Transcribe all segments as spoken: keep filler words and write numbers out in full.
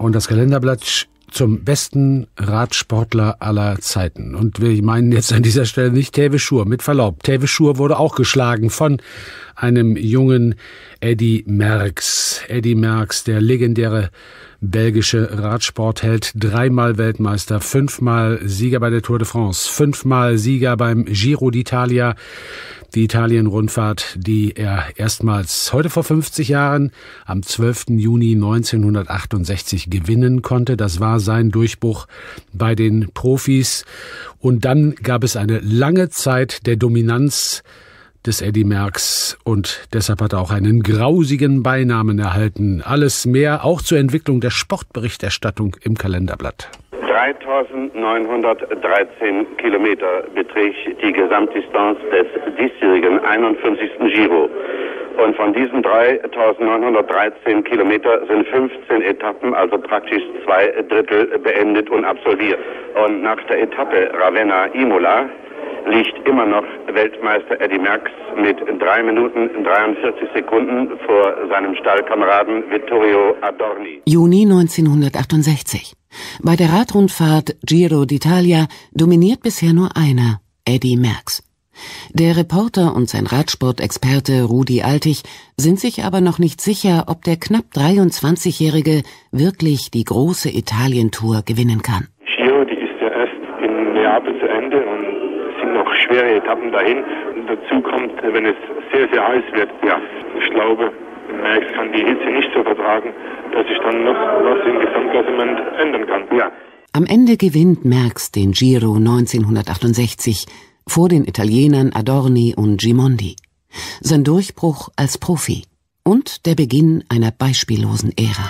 und das Kalenderblatt zum besten Radsportler aller Zeiten. Und wir meinen jetzt an dieser Stelle nicht Thévechour, mit Verlaub. Thévechour wurde auch geschlagen von einem jungen Eddy Merckx. Eddy Merckx, der legendäre belgische Radsportheld, dreimal Weltmeister, fünfmal Sieger bei der Tour de France, fünfmal Sieger beim Giro d'Italia, die Italien-Rundfahrt, die er erstmals heute vor fünfzig Jahren am zwölften Juni neunzehnhundertachtundsechzig gewinnen konnte. Das war sein Durchbruch bei den Profis. Und dann gab es eine lange Zeit der Dominanz des Eddy Merckx und deshalb hat er auch einen grausigen Beinamen erhalten. Alles mehr auch zur Entwicklung der Sportberichterstattung im Kalenderblatt. dreitausendneunhundertdreizehn Kilometer beträgt die Gesamtdistanz des diesjährigen einundfünfzigsten Giro. Und von diesen dreitausendneunhundertdreizehn Kilometer sind fünfzehn Etappen, also praktisch zwei Drittel, beendet und absolviert. Und nach der Etappe Ravenna-Imola liegt immer noch Weltmeister Eddy Merckx mit drei Minuten dreiundvierzig Sekunden vor seinem Stallkameraden Vittorio Adorni. Juni neunzehnhundertachtundsechzig. Bei der Radrundfahrt Giro d'Italia dominiert bisher nur einer, Eddy Merckx. Der Reporter und sein Radsportexperte Rudi Altig sind sich aber noch nicht sicher, ob der knapp dreiundzwanzigjährige wirklich die große Italien-Tour gewinnen kann. Giro, die ist ja erst in Neapel zu Ende und noch schwere Etappen dahin. Und dazu kommt, wenn es sehr, sehr heiß wird, ja, ich glaube, Merckx kann die Hitze nicht so vertragen, dass sich dann noch was im Gesamtklassement ändern kann. Ja. Am Ende gewinnt Merckx den Giro neunzehnhundertachtundsechzig vor den Italienern Adorni und Gimondi. Sein Durchbruch als Profi und der Beginn einer beispiellosen Ära.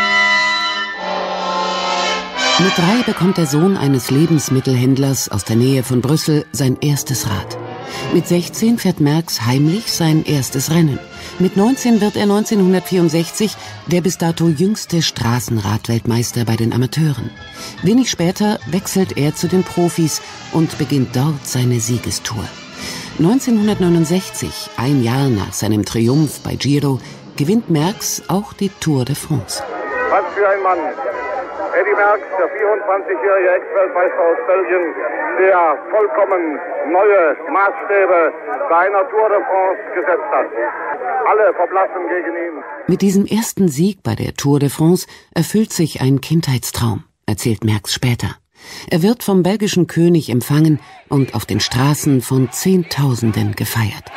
Mit drei bekommt der Sohn eines Lebensmittelhändlers aus der Nähe von Brüssel sein erstes Rad. Mit sechzehn fährt Merckx heimlich sein erstes Rennen. Mit neunzehn wird er neunzehnhundertvierundsechzig der bis dato jüngste Straßenradweltmeister bei den Amateuren. Wenig später wechselt er zu den Profis und beginnt dort seine Siegestour. neunzehnhundertneunundsechzig, ein Jahr nach seinem Triumph bei Giro, gewinnt Merckx auch die Tour de France. Was für ein Mann! Eddy Merckx, der vierundzwanzigjährige Ex-Weltmeister aus Belgien, der vollkommen neue Maßstäbe bei einer Tour de France gesetzt hat. Alle verblassen gegen ihn. Mit diesem ersten Sieg bei der Tour de France erfüllt sich ein Kindheitstraum, erzählt Merckx später. Er wird vom belgischen König empfangen und auf den Straßen von Zehntausenden gefeiert.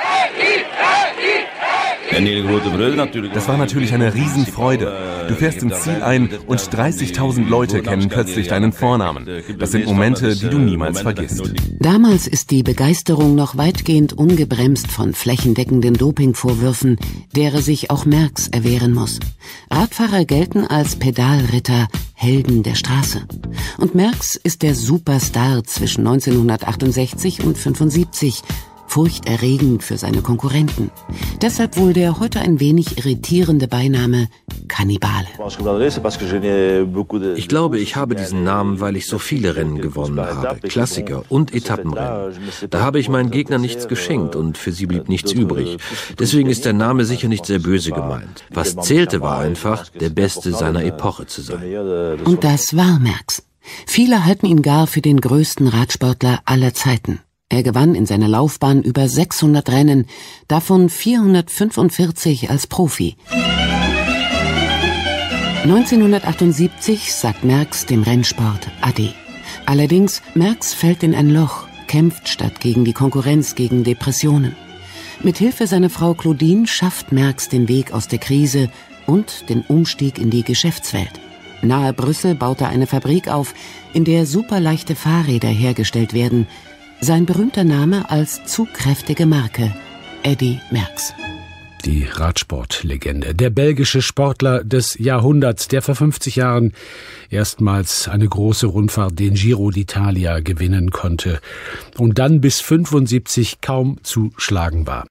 Das war natürlich eine Riesenfreude. Du fährst ins Ziel ein und dreißigtausend Leute kennen plötzlich deinen Vornamen. Das sind Momente, die du niemals vergisst. Damals ist die Begeisterung noch weitgehend ungebremst von flächendeckenden Dopingvorwürfen, derer sich auch Merckx erwehren muss. Radfahrer gelten als Pedalritter, Helden der Straße. Und Merckx ist der Superstar zwischen neunzehnhundertachtundsechzig und fünfundsiebzig, furchterregend für seine Konkurrenten. Deshalb wohl der heute ein wenig irritierende Beiname Kannibale. Ich glaube, ich habe diesen Namen, weil ich so viele Rennen gewonnen habe, Klassiker und Etappenrennen. Da habe ich meinen Gegnern nichts geschenkt und für sie blieb nichts übrig. Deswegen ist der Name sicher nicht sehr böse gemeint. Was zählte, war einfach, der Beste seiner Epoche zu sein. Und das war Merckx. Viele halten ihn gar für den größten Radsportler aller Zeiten. Er gewann in seiner Laufbahn über sechshundert Rennen, davon vierhundertfünfundvierzig als Profi. neunzehnhundertachtundsiebzig sagt Merckx dem Rennsport Ade. Allerdings, Merckx fällt in ein Loch, kämpft statt gegen die Konkurrenz gegen Depressionen. Mit Hilfe seiner Frau Claudine schafft Merckx den Weg aus der Krise und den Umstieg in die Geschäftswelt. Nahe Brüssel baut er eine Fabrik auf, in der superleichte Fahrräder hergestellt werden. Sein berühmter Name als zugkräftige Marke, Eddy Merckx. Die Radsportlegende, der belgische Sportler des Jahrhunderts, der vor fünfzig Jahren erstmals eine große Rundfahrt, den Giro d'Italia, gewinnen konnte und dann bis fünfundsiebzig kaum zu schlagen war.